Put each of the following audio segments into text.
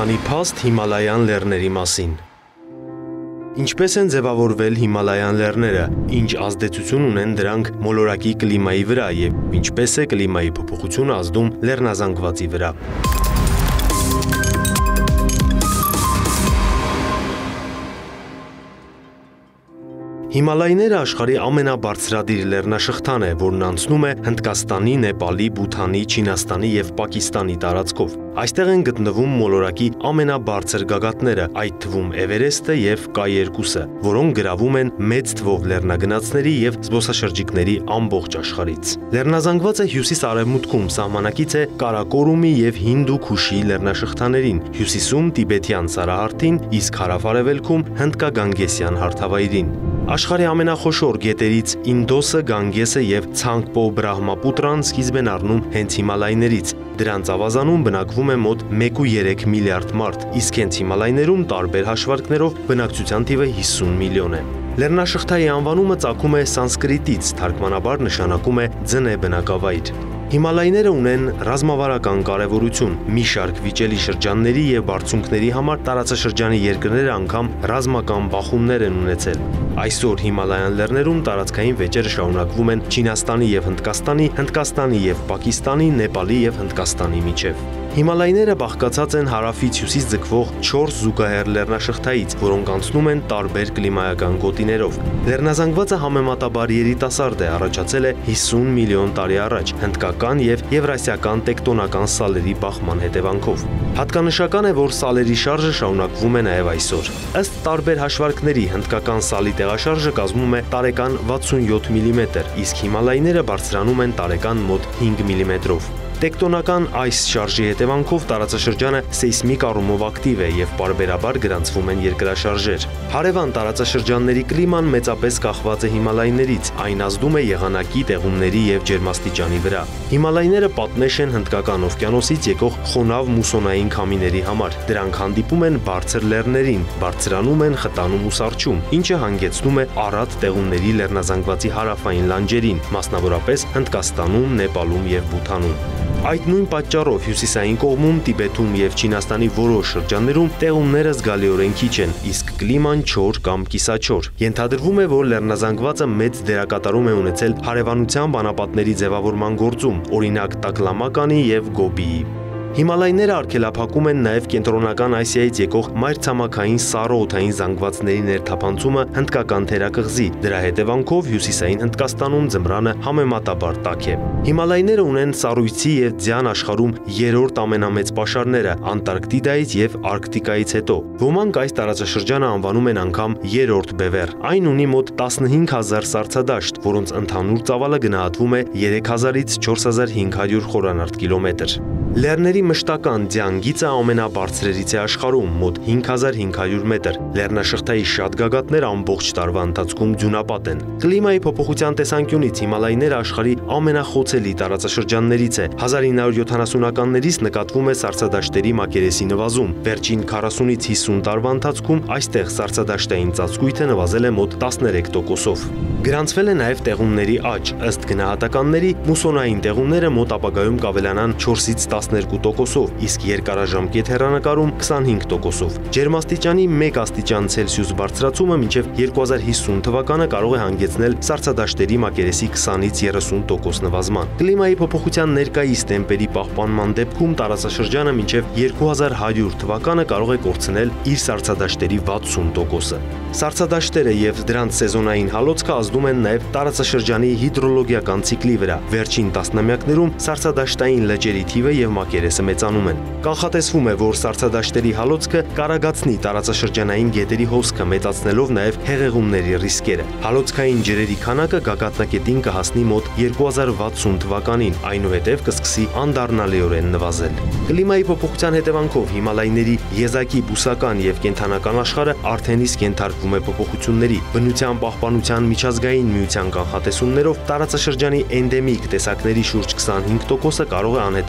Անիփաստ Հիմալայան լեռների մասին։ Ինչպես են ձևավորվել Հիմալայան լեռները, ինչ ազդեցություն ունեն դրանք մոլորակի կլիմայի վրա և ինչպես է կլիմայի փոփոխությունը ազդում լեռնազանգվածի վրա։ Հիմալայները աշխարհի ամենաբարձրադիր լեռնաշղթան է, որն անցնում է Հնդկաստանի, Նեպալի, Բութանի, Չինաստանի և Պակիստանի տարածքով։ Այստեղ են գտնվում մոլորակի ամենաբարձր գագաթները, այդ թվում Էվերեստը և K2-ը, որոնք գրավում են մեծ թվով լեռնագնացների և զբոսաշրջիկների ամբողջ աշխարհից։ Լեռնազանգվածը հյուսիս-արևմուտքում սահմանակից է Կարակորումի և Հինդու Քուշի լեռնաշղթաներին, հյուսիսում Տիբեթյան Սարահարթին, իսկ հարավ-արևելքում Հնդկագանգեսյան հարթավայրին։ Աշխարհի ամենախոշոր գետերից Ինդոսը, Գանգեսը և Ցանգպո-Բրահմապուտրան սկիզբ են առնում հենց Հիմալայներից։ Դրանց ավազանում բնակվում է մոտ 1,3 միլիարդ մարդ, իսկ հենց Հիմալայներում տարբեր հաշվարկներով բնակչության թիվը 50 միլիոն է։ Լեռնաշղթայի անվանումը ծագում է սանսկրիտից, թարգմանաբար նշանակում է ձնե բնակավայր։ Հիմալայները ունեն ռազմավարական կարևորություն, մի շարք վիճելի շրջանների և բարձունքների համար տարածաշրջանի երկրները անգամ ռազմական բախումներ են ունեցել։ Այսօր Հիմալայան լեռներում տարածքային վեճերը շարունակվում են Չինաստանի և Հնդկաստանի, Հնդկաստանի և Պակիստանի, Նեպալի և Հնդկաստանի միջև։ Հիմալայները բաղկացած են հարավից հյուսիս ձգվող 4 զուգահեռ լեռնաշղթայից, որոնք անցնում են տարբեր կլիմայական գոտիներով։ Լեռնազանգվածը համեմատաբար երիտասարդ է, առաջացել է 50 միլիոն տարի առաջ, հնդկական և եվրասիական տեկտոնական սալերի բախման հետևանքով։ Հատկանշական է, որ սալերի շարժը շարունակվում է նաև այսօր։ Ըստ տարբեր հաշվարկների, հնդկական սալի տեղաշարժը կազմում է տարեկան 67 մմ, իսկ Հիմալայները բարձրանում են տարեկան մոտ 5 մմ-ով։ Տեկտոնական այս շարժի հետևանքով տարածաշրջանը սեյսմիկ առումով ակտիվ է և պարբերաբար գրանցվում են երկրաշարժեր։ Հարևան տարածաշրջանների կլիման մեծապես կախված է Հիմալայներից, այն ազդում է եղանակի, տեղումների և ջերմաստիճանի վրա։ Հիմալայները պատնեշ են Հնդկական օվկիանոսից եկող խոնավ մուսոնային քամիների համար։ Դրանք հանդիպում են բարձր լեռներին, բարձրանում են, խտանում ու սառչում, ինչը հանգեցնում է առատ տեղումների լեռնազանգվածի հարավային լանջերին, մասնավորապես Հնդկաստանում, Նեպալում և Բութանում։ Այդ նույն պատճառով հյուսիսային կողմում, Տիբեթում և Չինաստանի որոշ շրջաններում տեղումները զգալիորեն քիչ են, իսկ կլիման չոր կամ կիսաչոր։ Ենթադրվում է, որ լեռնազանգվածը մեծ դերակատարում է ունեցել հարևանության բանապատների ձևավորման գործում, օրինակ Տակլամականի և Գոբիի։ Հիմալայները արգելափակում են նաև Կենտրոնական Ասիայից եկող մայրցամաքային սառը օդային զանգվածների ներթափանցումը Հնդկական թերակղզի, դրա հետևանքով հյուսիսային Հնդկաստանում ձմռանը համեմատաբար տաք է։ Հիմալայները ունեն սառույցի և ձյան աշխարհում երրորդ ամենամեծ պաշարները Անտարկտիդայից և Արկտիկայից հետո։ Ոմանք այս տարածաշրջանը անվանում են անգամ երրորդ բևեռ։ Այն ունի մոտ 15000 սառցադաշտ, որոնց ընդհանուր ծավալը գնահատվում է 3000-ից 4500 խորանարդ կիլոմետր։ Լեռների մշտական ձյան գիծը ամենաբարձրերից է աշխարհում, մոտ 5500 մետր։ Լեռնաշղթայի շատ գագաթներ ամբողջ տարվա ընթացքում ձյունապատ են։ Կլիմայի փոփոխության տեսանկյունից Հիմալայները աշխարհի ամենախոցելի տարածաշրջաններից է։ 1970-ականներից նկատվում է սառցադաշտերի մակերեսի նվազում։ Վերջին 40-ից 50 տարվա ընթացքում այստեղ սառցադաշտային ծածկույթը նվազել է մոտ 13%-ով։ Գրանցվել է նաև տեղումների աճ, ըստ գնահատականների մուսոնային տեղումները մոտ ապագայում կավելանան 4-ից 12%-ով, իսկ երկարաժամկետ հեռանկարում 25%-ով։ Ջերմաստիճանի 1 աստիճան Ցելսիուս բարձրացումը մինչև 2050 թվականը կարող է հանգեցնել սառցադաշտերի մակերեսի 20-ից 30% նվազման։ Կլիմայի փոփոխության ներկայիս տեմպերի պահպանման դեպքում տարածաշրջանը մինչև 2100 թվականը կարող է կորցնել իր սառցադաշտերի 60%-ը։ Սառցադաշտերը և դրանց սեզոնային հալոցքը ազդում են նաև տարածաշրջանի հիդրոլոգիական ցիկլի վրա։ Վերջին տասնամյակներում սառցադաշտային լճերի թիվը և մակերեսը մեծանում են։ Կանխատեսվում է, որ սառցադաշտերի հալոցքը կարագացնի տարածաշրջանային գետերի հոսքը, մեծացնելով նաև հեղեղումների ռիսկերը։ Հալոցքային ջրերի քանակը գագաթնակետին կհասնի մոտ 2060 թվականին, այնուհետև կսկսի անդառնալիորեն նվազել։ Կլիմայի փոփոխության հետևանքով Հիմալայների եզակի բուսական և կենդանական աշխարհը արդեն իսկ ենթարկվում է փոփոխությունների։ Բնության պահպանության միջազգային միության կանխատեսումներով տարածաշրջանի էնդեմիկ տեսակների շուրջ 25%-ը կարող է անհետանալ մինչև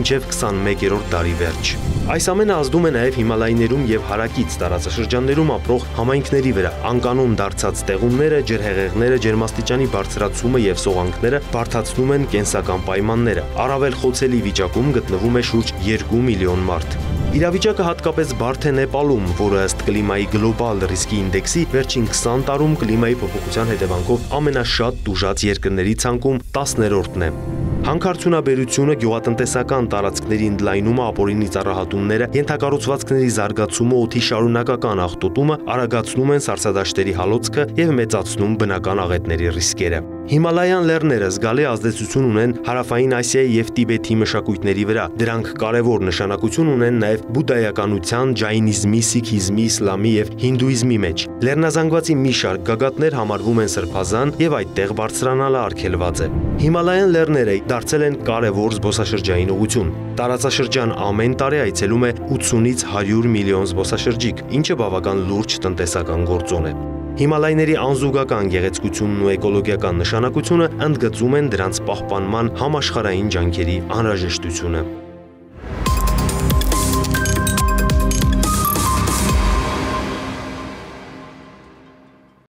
մինչև 21-րդ դարի վերջ։ Այս ամենը ազդում է նաև Հիմալայներում եւ հարակից տարածաշրջաններում ապրող համայնքների վրա։ Անկանոն դարձած ստեղումները, ջրհեղեղները, ջերմաստիճանի բարձրացումը եւ սողանքները բարդացնում են կենսական պայմանները։ Առավել խոցելի վիճակում գտնվում է շուրջ 2 միլիոն մարդ։ Իրավիճակը հատկապես բարդ է Նեպալում, որը ըստ կլիմայի գլոբալ ռիսկի ինդեքսի վերջին 20 տարում կլիմայի փոփոխության հետևանքով ամենաշատ տուժած երկրների ցանկում 10-րդն է։ Հանքարդյունաբերությունը, գյուղատնտեսական տարածքների ընդլայնումը, ապօրինի ծառահատումները, ենթակառուցվածքների զարգացումը, օդի շարունակական աղտոտումը արագացնում են սառցադաշտերի հալոցքը եւ մեծացնում բնական աղետների ռիսկերը։ Հիմալայան լեռները զգալի ազդեցություն ունեն Հարավային Ասիայի եւ Տիբեթի մշակույթների վրա։ Դրանք կարևոր նշանակություն ունեն նաեւ բուդդայականության, ջայնիզմի, սիկհիզմի, իսլամի եւ հինդուիզմի մեջ։ Լեռնազանգվածի մի շարք գագաթներ համարվում են սրբազան եւ այդտեղ բարձրանալը արգելված է։ Հիմալայան լեռները դարձել են կարևոր զբոսաշրջային ուղղություն։ Տարածաշրջան ամեն տարի այցելում է 80-ից 100 միլիոն զբոսաշրջիկ, ինչը բավական լուրջ տնտեսական գործոն է։ Հիմալայների անզուգական գեղեցկությունն ու էկոլոգիական նշանակությունը ընդգծում են դրանց պահպանման համաշխարհային ջանքերի անհրաժեշտությունը։